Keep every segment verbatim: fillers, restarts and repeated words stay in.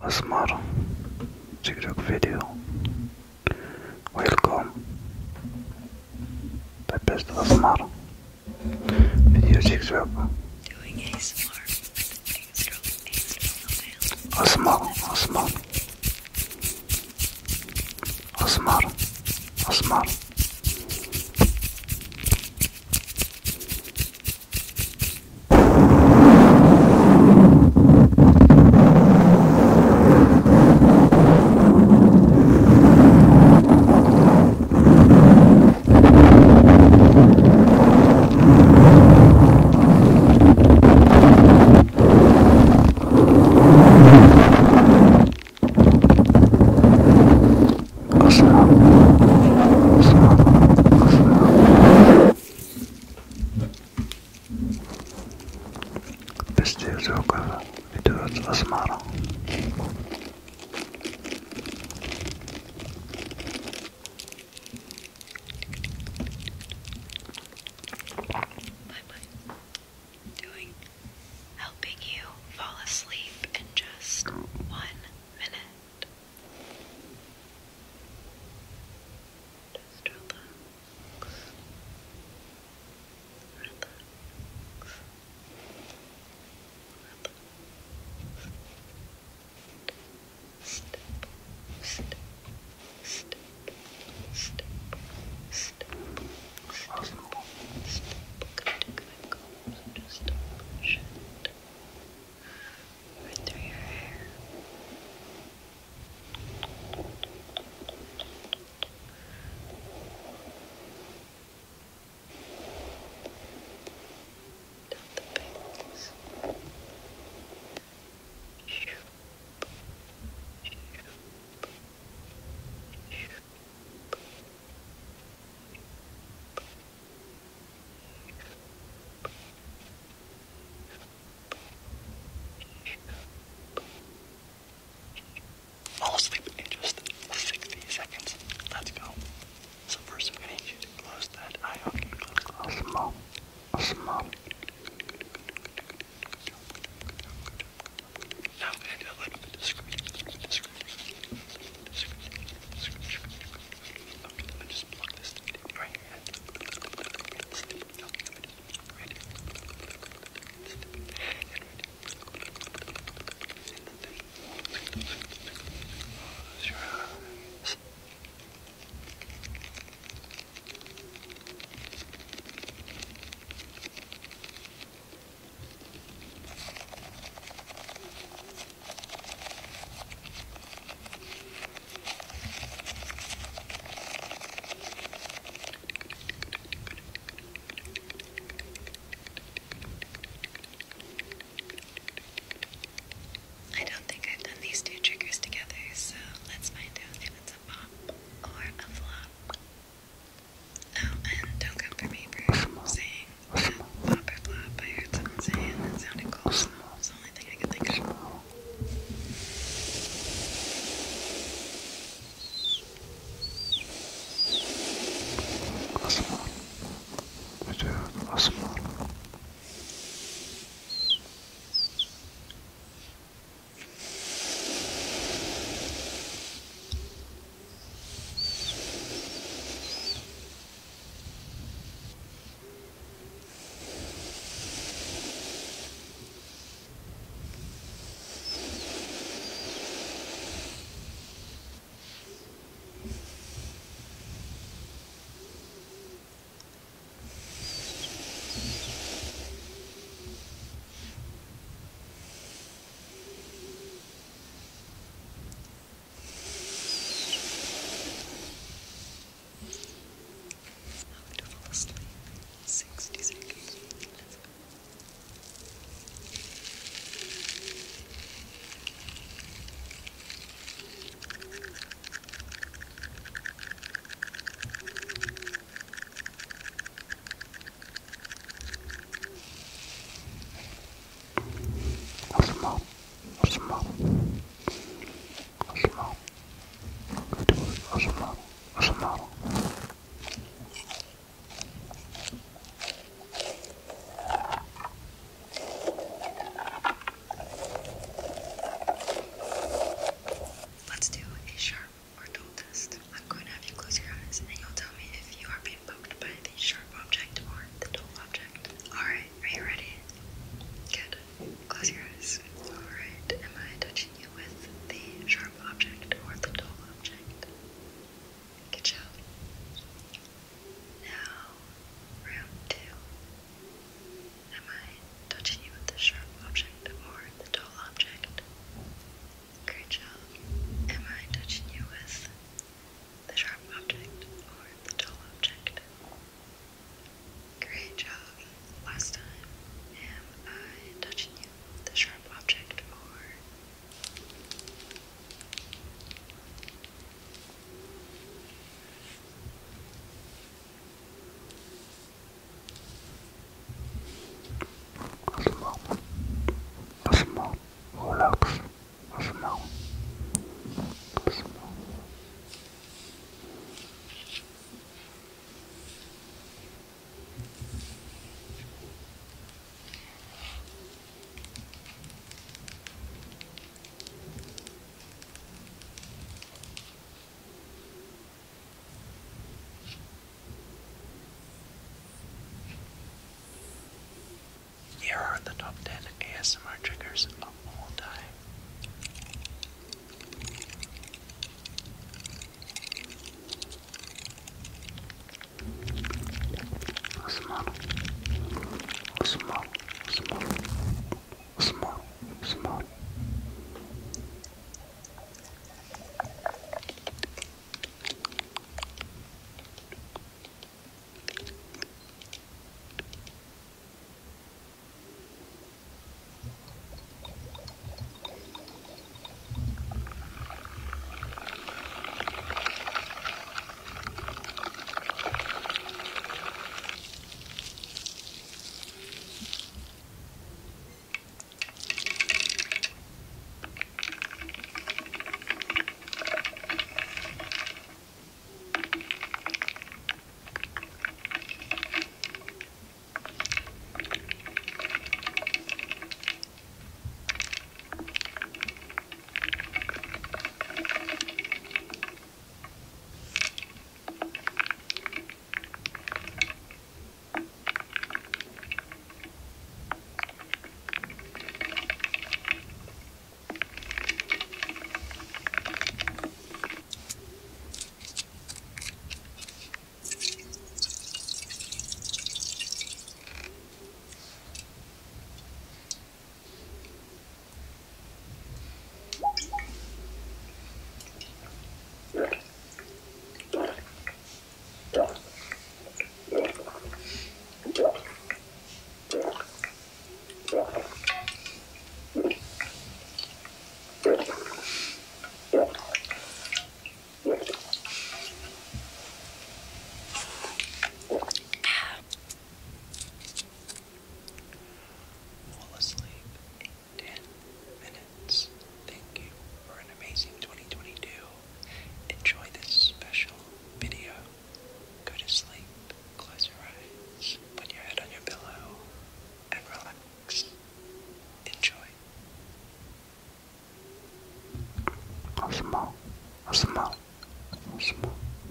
A S M R TikTok video. Welcome. The best A S M R video TikTok. Doing A S M R with instrumental A S M R, A S M R, A S M R, A S M R. Helping you fall asleep in just one minute. Just relax. Relax. Relax. Step, step, step, step, step, step, step. Good, good, good. So just push it right through your hair. Down the bangs. Shoop. Shoop. Shoop. Fall asleep in just sixty seconds. Let's go. So first I'm going to need you to close that eye. Okay, close that. A S M R, A S M R. Now I'm going to do a little bit of scratching. Scratching. Scratching. Scratching. Okay, let me just plug this right here. Close your eyes. I don't think I've done these two triggers together, so let's find out if it's a pop or a flop. Oh, and don't come for me for saying that pop or flop. I heard someone say it and that sounded cool, so it's the only thing I could think of. A S M R. We do A S M R. How to fall asleep in sixty seconds. Let's go. A S M R, A S M R, A S M R. We do A S M R, A S M R. relax, ASMR, ASMR. Here are the top ten A S M R triggers of all time. ASMR, ASMR, ASMR, ASMR, ASMR. Fall asleep in ten minutes. Thank you for an amazing twenty twenty-two. Enjoy this special video. Go to sleep, close your eyes, put your head on your pillow, and relax. Enjoy. ASMR, ASMR, ASMR.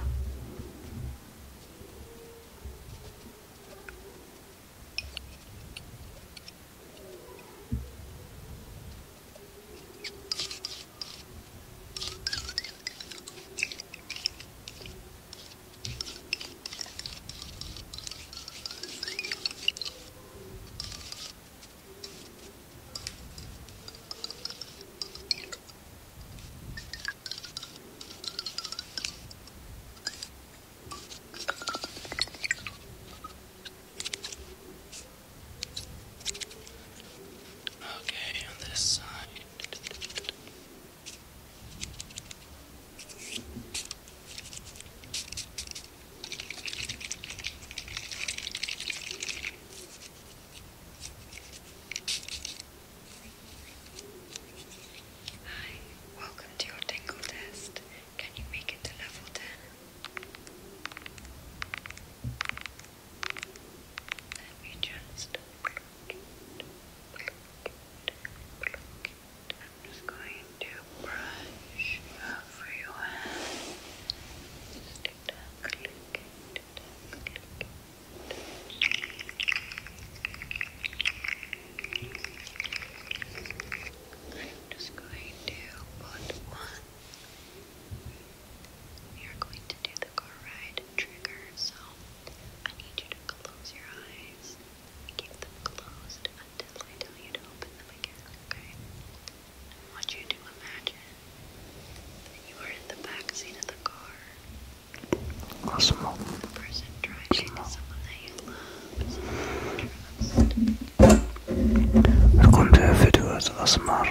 Okay, on this side. Hi, welcome to your tingle test. Can you make it to level ten? Let me just I'm just going to brush over your hand. I'm just going to put one. You're going to do the car ride trigger, so I need you to close your eyes. Keep them closed until I tell you to open them again, okay? I want you to imagine that you are in the back seat of the car. ASMR, The person driving is someone that you love, someone that you trust. welcome to videos ASMR.